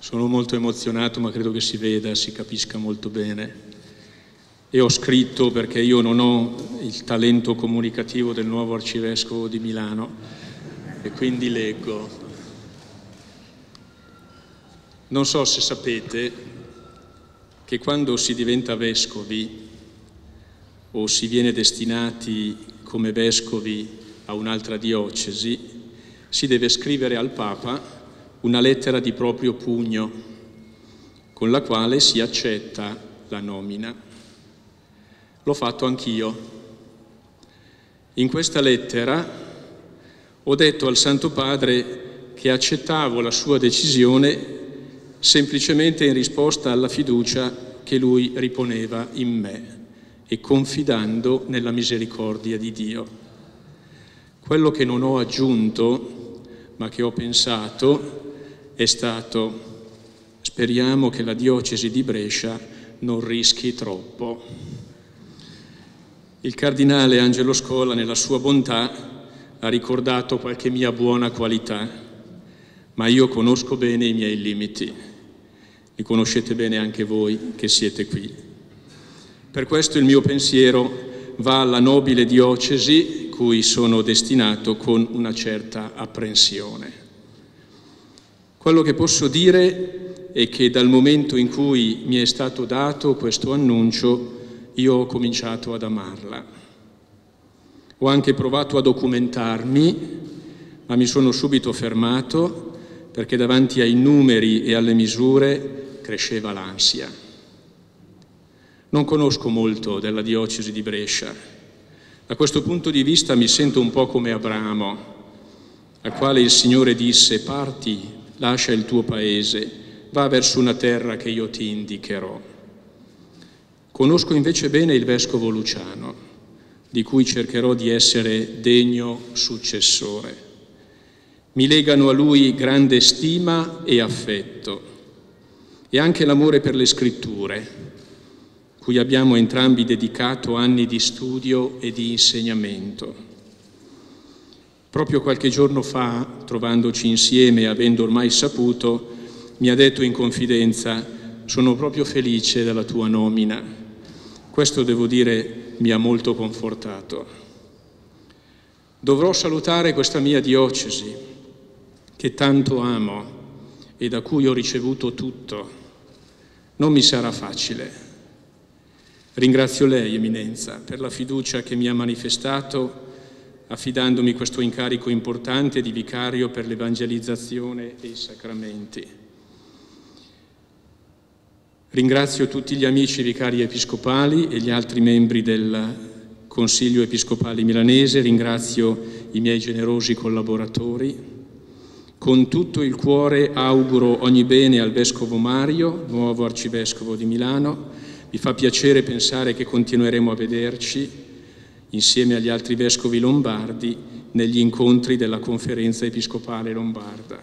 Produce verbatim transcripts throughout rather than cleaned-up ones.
Sono molto emozionato, ma credo che si veda, si capisca molto bene. E ho scritto perché io non ho il talento comunicativo del nuovo arcivescovo di Milano e quindi leggo. Non so se sapete che quando si diventa vescovi o si viene destinati come vescovi a un'altra diocesi, si deve scrivere al Papa una lettera di proprio pugno con la quale si accetta la nomina. L'ho fatto anch'io. In questa lettera ho detto al Santo Padre che accettavo la sua decisione semplicemente in risposta alla fiducia che lui riponeva in me e confidando nella misericordia di Dio. Quello che non ho aggiunto, ma che ho pensato, è stato: speriamo che la diocesi di Brescia non rischi troppo. Il cardinale Angelo Scola, nella sua bontà, ha ricordato qualche mia buona qualità, ma io conosco bene i miei limiti. Li conoscete bene anche voi che siete qui. Per questo il mio pensiero va alla nobile diocesi cui sono destinato con una certa apprensione. Quello che posso dire è che dal momento in cui mi è stato dato questo annuncio, io ho cominciato ad amarla. Ho anche provato a documentarmi, ma mi sono subito fermato perché davanti ai numeri e alle misure cresceva l'ansia. Non conosco molto della diocesi di Brescia. Da questo punto di vista mi sento un po' come Abramo, al quale il Signore disse: parti, lascia il tuo paese, va verso una terra che io ti indicherò. Conosco invece bene il vescovo Luciano, di cui cercherò di essere degno successore. Mi legano a lui grande stima e affetto, e anche l'amore per le scritture, cui abbiamo entrambi dedicato anni di studio e di insegnamento. Proprio qualche giorno fa, trovandoci insieme e avendo ormai saputo, mi ha detto in confidenza: sono proprio felice della tua nomina. Questo, devo dire, mi ha molto confortato. Dovrò salutare questa mia diocesi, che tanto amo e da cui ho ricevuto tutto. Non mi sarà facile. Ringrazio lei, Eminenza, per la fiducia che mi ha manifestato affidandomi questo incarico importante di vicario per l'evangelizzazione e i sacramenti. Ringrazio tutti gli amici vicari episcopali e gli altri membri del Consiglio Episcopale Milanese, ringrazio i miei generosi collaboratori. Con tutto il cuore auguro ogni bene al Vescovo Mario, nuovo Arcivescovo di Milano. Mi fa piacere pensare che continueremo a vederci insieme agli altri vescovi lombardi negli incontri della Conferenza Episcopale Lombarda.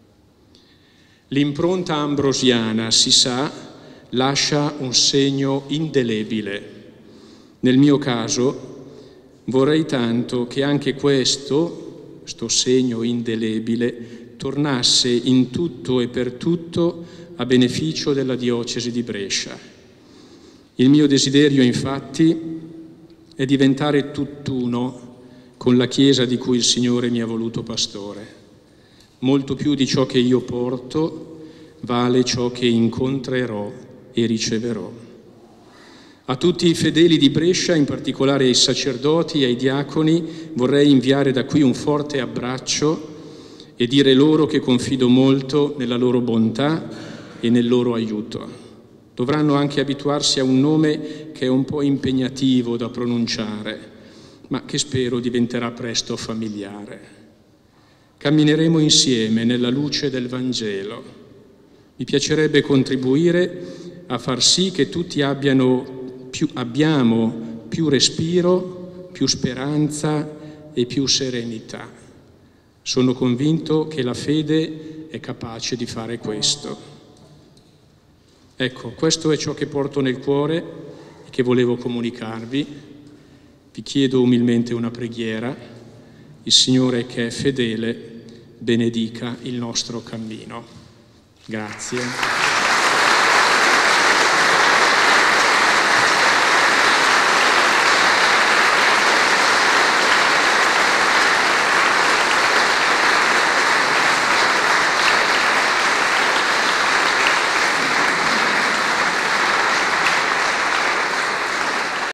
L'impronta ambrosiana, si sa, lascia un segno indelebile. Nel mio caso vorrei tanto che anche questo, questo segno indelebile, tornasse in tutto e per tutto a beneficio della diocesi di Brescia. Il mio desiderio, infatti, è diventare tutt'uno con la Chiesa di cui il Signore mi ha voluto pastore. Molto più di ciò che io porto vale ciò che incontrerò e riceverò. A tutti i fedeli di Brescia, in particolare ai sacerdoti e ai diaconi, vorrei inviare da qui un forte abbraccio e dire loro che confido molto nella loro bontà e nel loro aiuto. Dovranno anche abituarsi a un nome che è un po' impegnativo da pronunciare, ma che spero diventerà presto familiare. Cammineremo insieme nella luce del Vangelo. Mi piacerebbe contribuire a far sì che tutti abbiano più, abbiamo più respiro, più speranza e più serenità. Sono convinto che la fede è capace di fare questo. Ecco, questo è ciò che porto nel cuore e che volevo comunicarvi. Vi chiedo umilmente una preghiera. Il Signore, che è fedele, benedica il nostro cammino. Grazie.